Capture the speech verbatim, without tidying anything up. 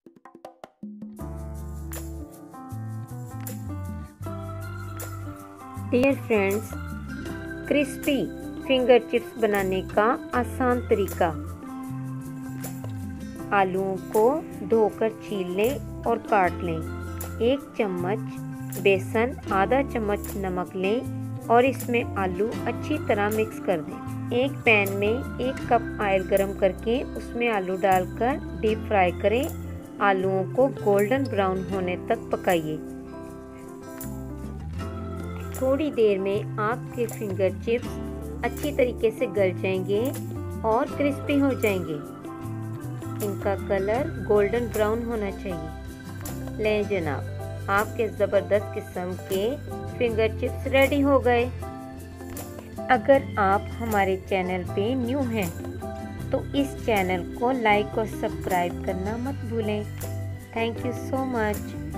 Dear friends, crispy finger chips बनाने का आसान तरीका। आलूओं को धोकर छील लें और काट लें। एक चम्मच बेसन, आधा चम्मच नमक लें और इसमें आलू अच्छी तरह मिक्स कर दें। एक पैन में एक कप ऑयल गरम करके उसमें आलू डालकर डीप फ्राई करें। आलूओं को गोल्डन ब्राउन होने तक पकाइए। थोड़ी देर में आपके फिंगर चिप्स अच्छी तरीके से गल जाएंगे और क्रिस्पी हो जाएंगे। इनका कलर गोल्डन ब्राउन होना चाहिए। लें जनाब, आपके ज़बरदस्त किस्म के फिंगर चिप्स रेडी हो गए। अगर आप हमारे चैनल पे न्यू हैं तो इस चैनल को लाइक और सब्सक्राइब करना मत भूलें। Thank you so much.